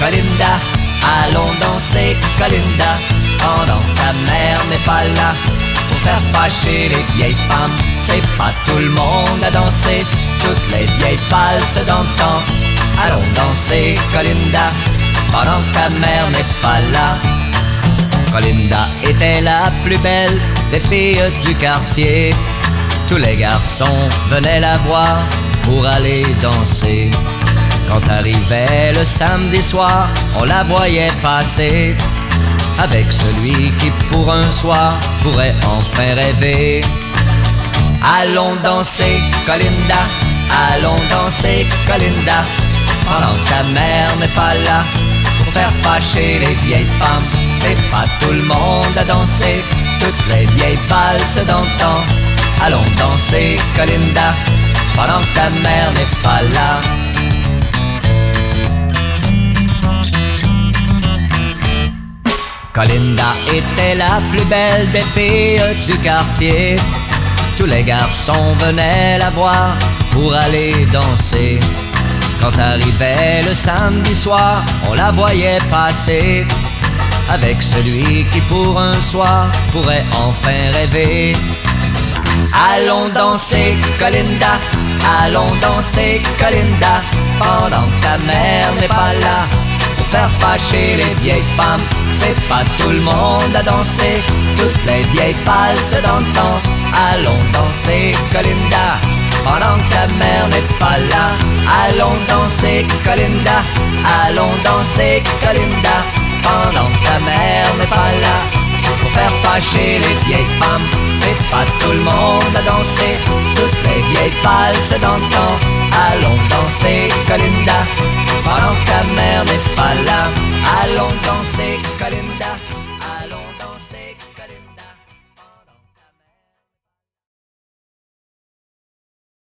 Colinda, allons danser, Colinda, pendant que ta mère n'est pas là. Pour faire fâcher les vieilles femmes, c'est pas tout le monde à danser, toutes les vieilles valses d'antan. Allons danser, Colinda, pendant que ta mère n'est pas là. Colinda était la plus belle des filles du quartier. Tous les garçons venaient la voir pour aller danser. Quand arrivait le samedi soir, on la voyait passer avec celui qui pour un soir pourrait enfin rêver. Allons danser, Colinda, allons danser, Colinda, pendant que ta mère n'est pas là. Pour faire fâcher les vieilles femmes, c'est pas tout le monde à danser, toutes les vieilles valses d'antan. Allons danser, Colinda, pendant que ta mère n'est pas là. Colinda était la plus belle des filles du quartier. Tous les garçons venaient la voir pour aller danser. Quand arrivait le samedi soir, on la voyait passer avec celui qui pour un soir pourrait enfin rêver. Allons danser, Colinda, allons danser, Colinda, pendant que ta mère n'est pas là. Pour faire fâcher les vieilles femmes, c'est pas tout le monde à danser, toutes les vieilles valses d'antan. Allons danser, Colinda, pendant que ta mère n'est pas là. Allons danser, Colinda, allons danser, Colinda, pendant que ta mère n'est pas là. Pour faire fâcher les vieilles femmes, c'est pas tout le monde à danser, toutes les vieilles valses d'antan. Allons danser, Colinda, pendant que ta mère n'est pas là.